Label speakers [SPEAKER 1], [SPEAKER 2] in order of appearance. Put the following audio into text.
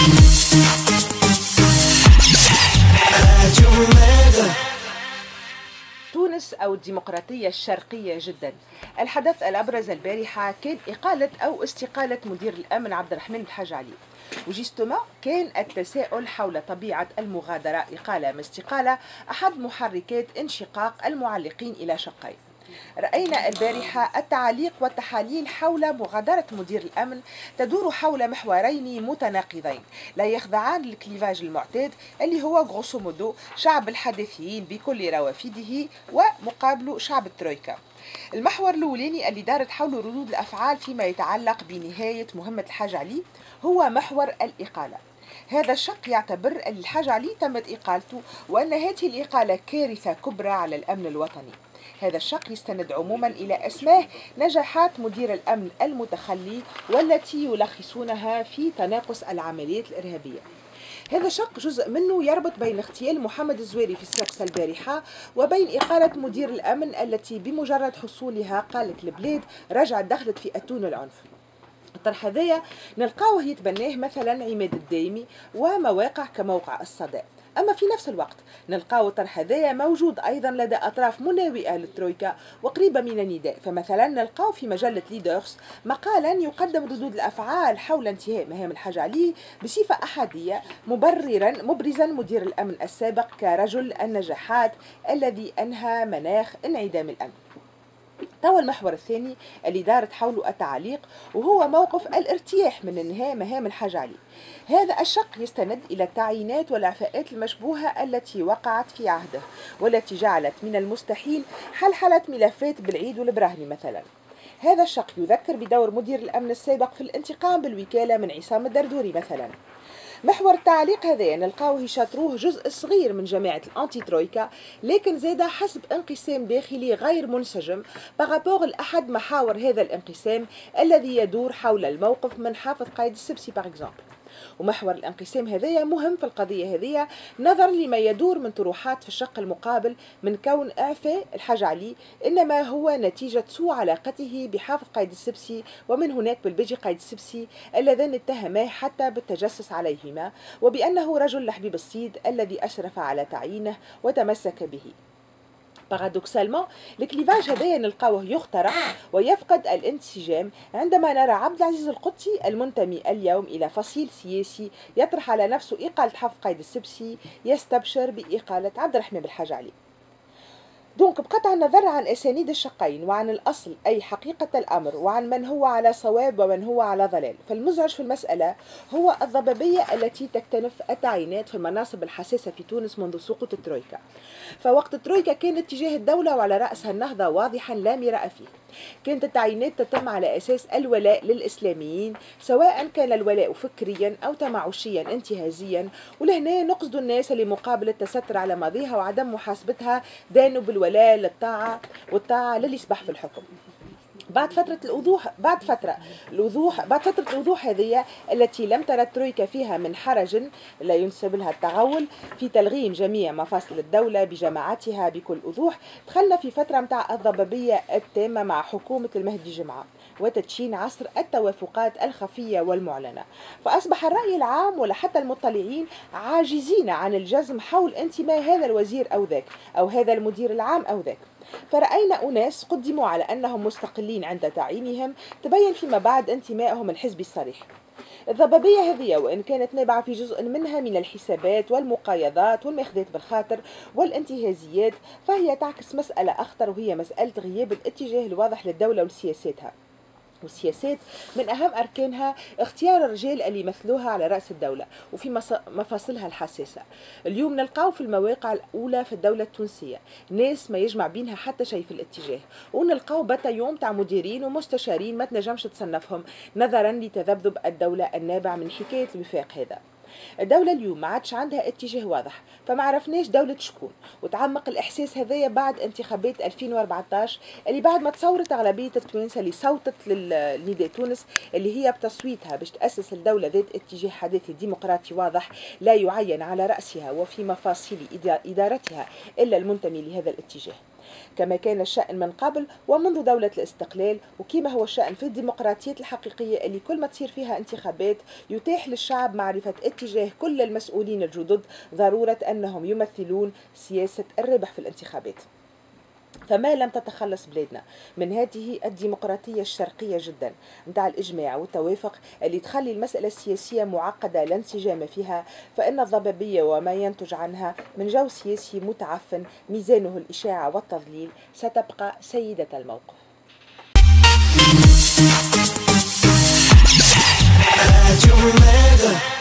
[SPEAKER 1] تونس أو الديمقراطية الشرقية جدا. الحدث الأبرز البارحة كان إقالة أو استقالة مدير الأمن عبد الرحمن الحاج علي، وجيستوما كان التساؤل حول طبيعة المغادرة إقالة ام استقالة أحد محركات انشقاق المعلقين إلى شقين. رأينا البارحة التعليق والتحاليل حول مغادرة مدير الأمن تدور حول محورين متناقضين لا يخضعان للكليفاج المعتاد اللي هو غروسو مودو شعب الحداثيين بكل روافده ومقابله شعب الترويكا. المحور الأولاني اللي دارت حول ردود الأفعال فيما يتعلق بنهاية مهمة الحاج علي هو محور الإقالة. هذا الشق يعتبر أن الحاج علي تمت إقالته وأن هذه الإقالة كارثة كبرى على الأمن الوطني. هذا الشق يستند عموما إلى أسماء نجاحات مدير الأمن المتخلي والتي يلخصونها في تناقص العمليات الإرهابية. هذا الشق جزء منه يربط بين اغتيال محمد الزويري في السادسة البارحة وبين إقالة مدير الأمن التي بمجرد حصولها قالت البلاد رجعت دخلت في أتون العنف. الطرح هذايا نلقاوه يتبناه مثلا عماد الدايمي ومواقع كموقع الصدى. أما في نفس الوقت نلقاو الطرح هذايا موجود أيضا لدى أطراف مناوئة للترويكا وقريبة من النداء. فمثلا نلقاو في مجلة ليدرز مقالا يقدم ردود الأفعال حول انتهاء مهام الحاج علي بصفة أحادية مبرزا مدير الأمن السابق كرجل النجاحات الذي أنهى مناخ انعدام الأمن. توا المحور الثاني اللي دارت حوله التعليق وهو موقف الارتياح من انهاء مهام الحاج علي. هذا الشق يستند إلى التعيينات والإعفاءات المشبوهة التي وقعت في عهده والتي جعلت من المستحيل حلحلة ملفات بالعيد والبراهني مثلا. هذا الشق يذكر بدور مدير الأمن السابق في الانتقام بالوكالة من عصام الدردوري مثلا. محور التعليق هذا نلقاوه يشاطروه جزء صغير من جماعة الأنتي ترويكا، لكن زاد حسب انقسام داخلي غير منسجم بارابور لأحد محاور هذا الانقسام الذي يدور حول الموقف من حافظ قايد السبسي باغ اكزومبل. ومحور الانقسام هذايا مهم في القضية هذيا نظرا لما يدور من طروحات في الشق المقابل من كون إعفاء الحاج علي إنما هو نتيجة سوء علاقته بحافظ قايد السبسي ومن هناك بالبيجي قايد السبسي اللذان اتهماه حتى بالتجسس عليهما وبأنه رجل لحبيب الصيد الذي أشرف على تعيينه وتمسك به. بارادوكسالمون الكليفاج هذايا نلقاوه يخترق ويفقد الانسجام عندما نرى عبد العزيز القدسي المنتمي اليوم إلى فصيل سياسي يطرح على نفسه إقالة حافظ قايد السبسي يستبشر بإقالة عبد الرحمن بالحاج علي. دونك بقطع النظر عن أسانيد الشقين وعن الأصل أي حقيقة الأمر وعن من هو على صواب ومن هو على ضلال، فالمزعج في المسألة هو الضبابية التي تكتنف التعيينات في المناصب الحساسة في تونس منذ سقوط الترويكا. فوقت الترويكا كان اتجاه الدولة وعلى رأسها النهضة واضحا لا مراء فيه. كانت التعيينات تتم على أساس الولاء للإسلاميين سواء كان الولاء فكريا أو تمعشيا انتهازيا، ولهنا نقصد الناس لمقابل التستر على ماضيها وعدم محاسبتها دانوا بالولاء للطاعة والطاعة للي يسبح في الحكم. بعد فترة الوضوح هذه التي لم ترى الترويكا فيها من حرج لا ينسب لها التغول في تلغيم جميع مفاصل الدولة بجماعتها بكل وضوح، دخلنا في فترة متاع الضبابية التامة مع حكومة المهدي جمعة وتدشين عصر التوافقات الخفية والمعلنة. فأصبح الرأي العام ولا حتى المطلعين عاجزين عن الجزم حول انتماء هذا الوزير أو ذاك أو هذا المدير العام أو ذاك. فرأينا أناس قدموا على أنهم مستقلين عند تعيينهم تبين فيما بعد انتمائهم الحزبي الصريح. الضبابية هذه وإن كانت نابعة في جزء منها من الحسابات والمقايضات والمخذات بالخاطر والانتهازيات، فهي تعكس مسألة أخطر وهي مسألة غياب الاتجاه الواضح للدولة ولسياساتها. والسياسات من أهم أركانها اختيار الرجال اللي يمثلوها على رأس الدولة وفي مفاصلها الحساسة. اليوم نلقاو في المواقع الأولى في الدولة التونسية ناس ما يجمع بينها حتى شيء في الاتجاه، ونلقاو باتيوم تاع مديرين ومستشارين ما تنجمش تصنفهم نظرا لتذبذب الدولة النابع من حكاية الوفاق هذا. الدولة اليوم ما عادش عندها اتجاه واضح، فما عرفناش دولة شكون، وتعمق الإحساس هذايا بعد انتخابات 2014 اللي بعد ما تصورت أغلبية التوانسة اللي صوتت لنداء تونس اللي هي بتصويتها باش تأسس الدولة ذات اتجاه حداثي ديمقراطي واضح لا يعين على رأسها وفي مفاصل إدارتها إلا المنتمي لهذا الاتجاه. كما كان الشأن من قبل ومنذ دولة الاستقلال، وكما هو الشأن في الديمقراطية الحقيقية اللي كل ما تصير فيها انتخابات يتاح للشعب معرفة اتجاه كل المسؤولين الجدد ضرورة أنهم يمثلون سياسة الربح في الانتخابات. فما لم تتخلص بلادنا من هذه الديمقراطية الشرقية جدا متاع الإجماع والتوافق اللي تخلي المسألة السياسية معقدة لا انسجام فيها، فإن الضبابية وما ينتج عنها من جو سياسي متعفن ميزانه الإشاعة والتضليل ستبقى سيدة الموقف.